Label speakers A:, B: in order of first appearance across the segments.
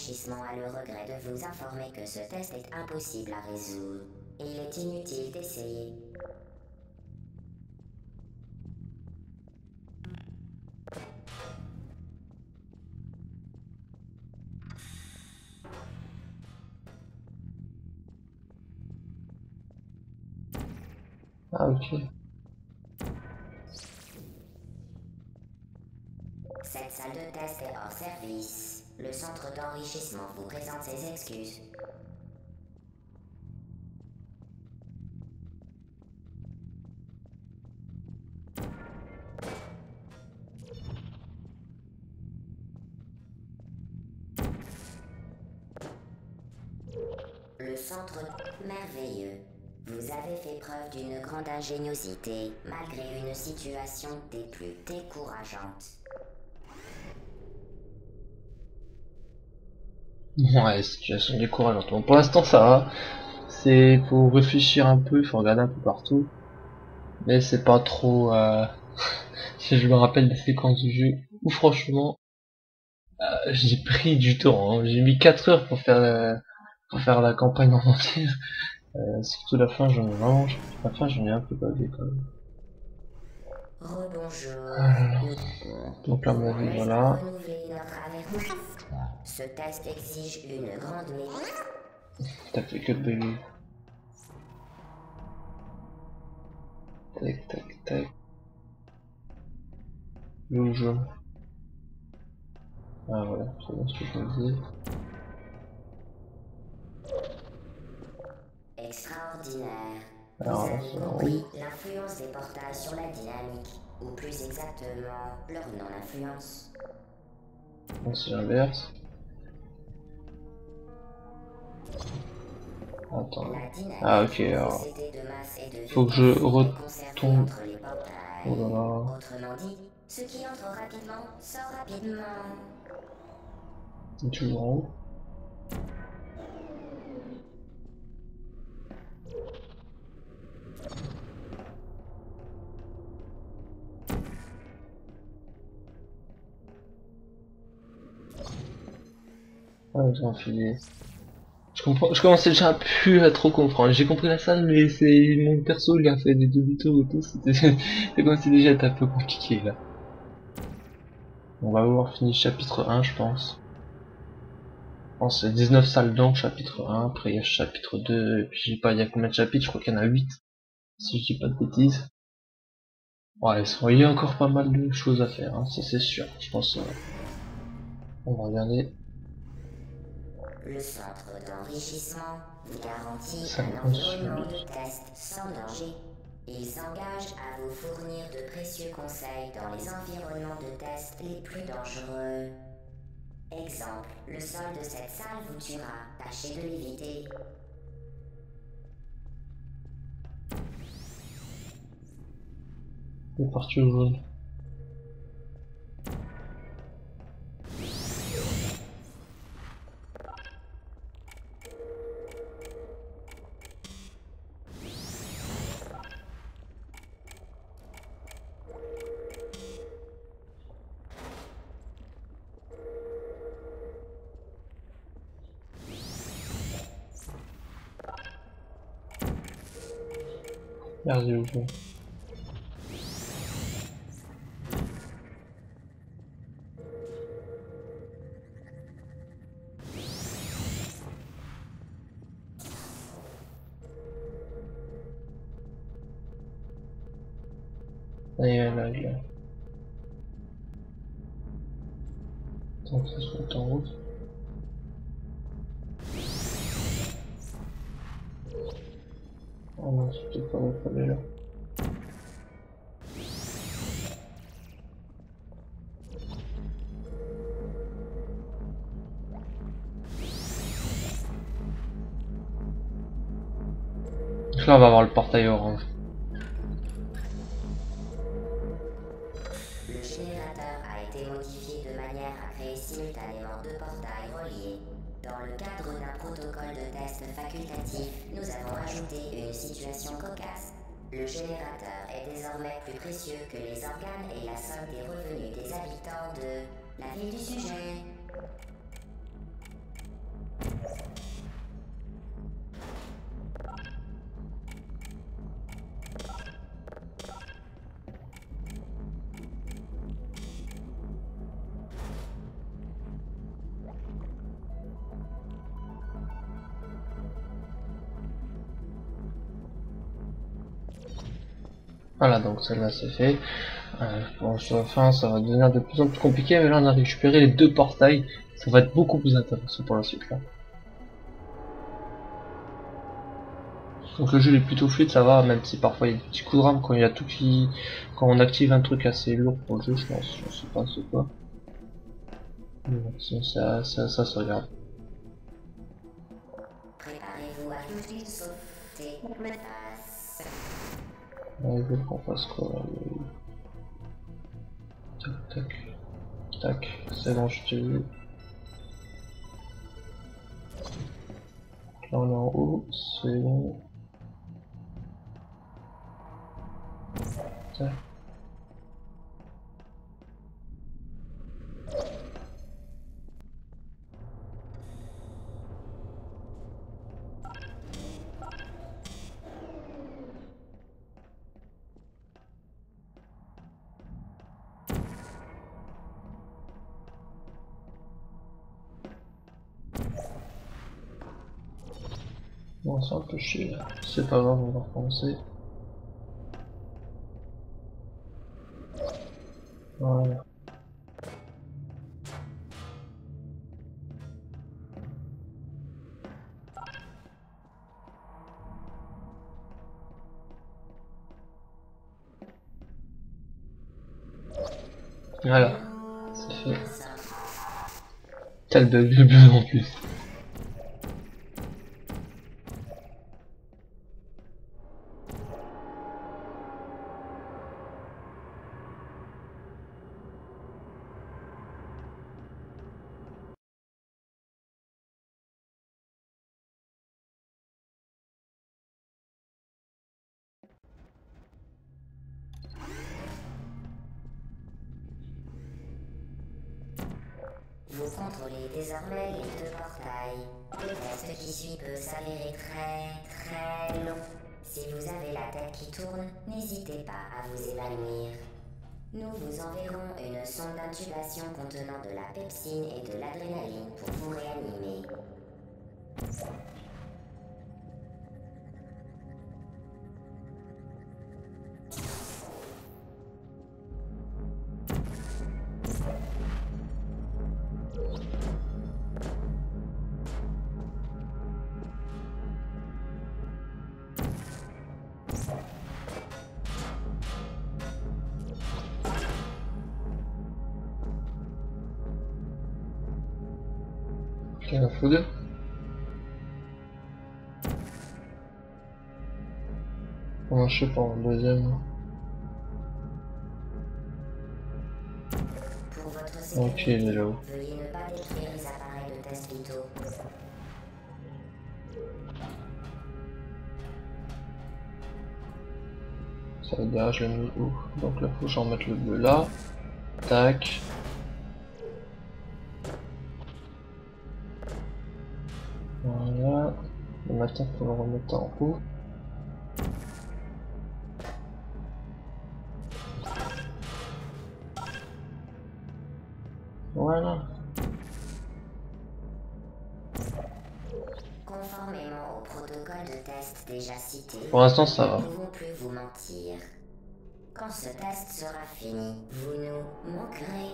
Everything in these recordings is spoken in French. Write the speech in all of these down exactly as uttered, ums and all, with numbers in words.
A: d'enrichissement a le regret de vous informer que ce test est impossible à résoudre. Il est inutile d'essayer.
B: Ah ok.
A: Cette salle de test est hors service. Le centre d'enrichissement vous présente ses excuses. Le centre merveilleux. Vous avez fait preuve d'une grande ingéniosité, malgré une situation des plus décourageantes.
B: Ouais, situation décourageante. Bon, pour l'instant ça va. C'est faut réfléchir un peu, il faut regarder un peu partout. Mais c'est pas trop euh... si je me rappelle des séquences du jeu où franchement euh, j'ai pris du temps, hein. J'ai mis quatre heures pour faire la... pour faire la campagne en entière. Euh, surtout la fin, j'en ai vraiment la fin j'en ai un peu bavé quand même.
A: Rebonjour.
B: Alors,
A: Nous
B: donc là mon avis
A: laissons
B: voilà.
A: renouveler notre avertissement. Ce test exige une grande maîtrise.
B: T'as fait que de bébé. Tac tac tac. Le jaune. Ah voilà, c'est bon ce que je me dis.
A: Extraordinaire. Vous
B: Alors là
A: avez
B: c'est en
A: compris
B: rouge.
A: l'influence des portails sur la dynamique, ou plus exactement, leur non-influence.
B: Bon c'est l'inverse. Attends.
A: La
B: Ah
A: dynamique
B: ok alors.
A: procédé de masse et de
B: Faut que je
A: vitesse est conservée
B: retombe.
A: entre les portails.
B: Oh là là.
A: Autrement dit, ce qui entre rapidement sort rapidement.
B: C'est toujours en haut. Ah j'ai enfilé. Je comprends, je commençais déjà plus à trop comprendre. J'ai compris la salle, mais c'est mon perso, il a fait des demi-tours et tout. C'était, c'est comme si déjà était un peu compliqué là. On va avoir fini chapitre un, je pense. Je pense qu'il y a dix-neuf salles dans chapitre un. Après il y a chapitre deux. Et puis je sais pas, il y a combien de chapitres? Je crois qu'il y en a huit. Si je dis pas de bêtises. Ouais, il y a encore pas mal de choses à faire, hein, ça c'est sûr. Je pense. Euh, on va regarder.
A: Le centre d'enrichissement vous garantit
B: Ça
A: un environnement
B: ensuite.
A: de test sans danger. Il s'engage à vous fournir de précieux conseils dans les environnements de test les plus dangereux. Exemple, le sol de cette salle vous tuera. Tâchez de l'éviter.
B: C'est parti au jaune. Regardez au jaune. Et là, là. Tant que ça se met en route. Oh non, c'est peut-être pas votre aller là. Donc là, on va avoir le portail orange.
A: Le générateur a été modifié de manière à créer simultanément deux portails reliés. Dans le cadre d'un protocole de test facultatif, nous avons ajouté une situation cocasse. Le générateur est désormais plus précieux que les organes et la somme des revenus des habitants de la ville du sujet.
B: Voilà, donc celle-là c'est fait. Euh, bon, sur la fin, ça va devenir de plus en plus compliqué, mais là on a récupéré les deux portails. Ça va être beaucoup plus intéressant pour la suite là. Donc le jeu est plutôt fluide, ça va, même si parfois il y a des petits coups de rame quand il y a tout qui, quand on active un truc assez lourd pour le jeu, je pense, je sais pas c'est quoi. Mais bon, sinon ça, ça, ça se regarde.
A: Préparez-vous à tout sauter me face.
B: Ouais, il veut qu'on fasse quoi là, le- tac, tac, tac, c'est bon, je t'ai vu. Là on est en haut, c'est bon. Tac. Bon, c'est un peu chier là. C'est pas grave, on va recommencer. Voilà. Voilà, c'est fait. T'as le bug de bleu en plus.
A: Vous contrôlez désormais les deux portails. Le test qui suit peut s'avérer très très long. Si vous avez la tête qui tourne, n'hésitez pas à vous évanouir. Nous vous enverrons une sonde d'intubation contenant de la pepsine et de l'adrénaline pour vous réanimer.
B: Quel a foudre. Comment je sais pas, en deuxième.
A: Pour votre
B: Ok,
A: sécurité,
B: déjà.
A: veuillez ne pas détruire les appareils de test vitaux.
B: Ça veut dire, je l'ai mis où? Donc là, faut que j'en mette le bleu là. Tac. Voilà. Le matin, faut le remettre en haut. Voilà.
A: Conformément au protocole de test déjà cité,
B: Pour l'instant, ça va.
A: nous ne pouvons plus vous mentir. Quand ce test sera fini, vous nous manquerez.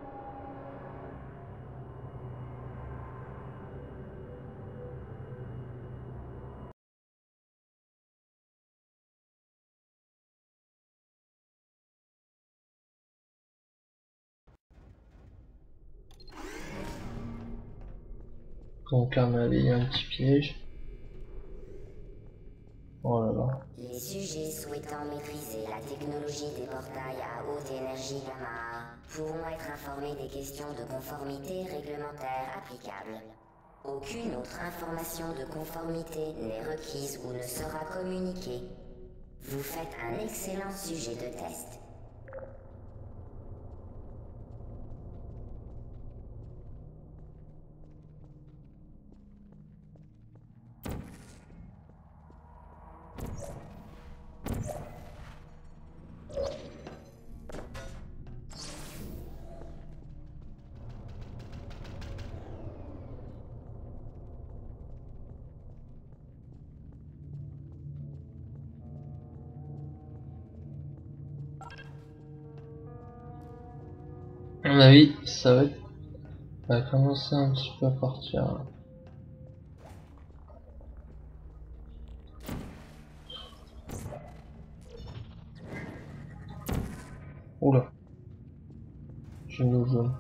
B: Donc là, on avait un petit piège. Oh là là.
A: Les sujets souhaitant maîtriser la technologie des portails à haute énergie gamma pourront être informés des questions de conformité réglementaire applicables. Aucune autre information de conformité n'est requise ou ne sera communiquée. Vous faites un excellent sujet de test.
B: mon avis, ça va, être... ça va commencer un petit peu à partir. Oula. J'ai une eau jaune.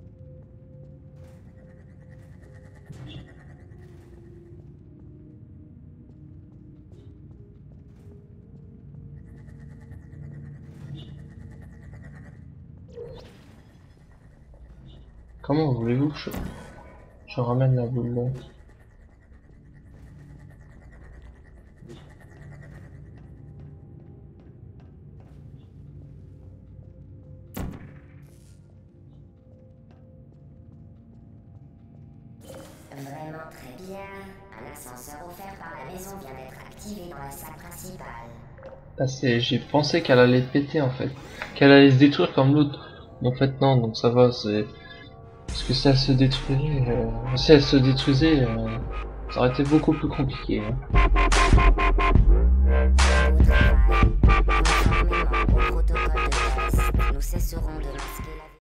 B: Comment voulez-vous que je... je ramène la boule là?
A: Vraiment très bien. Un ascenseur offert par la maison vient d'être activé dans la salle principale.
B: Ah, c'est... J'ai pensé qu'elle allait péter en fait. Qu'elle allait se détruire comme l'autre. En fait non, donc ça va, c'est... Parce que si elle se détruisait... Euh... Si elle se détruisait, euh... ça aurait été beaucoup plus compliqué. Hein.
A: Au travail, conformément au protocole de test, nous cesserons de masquer la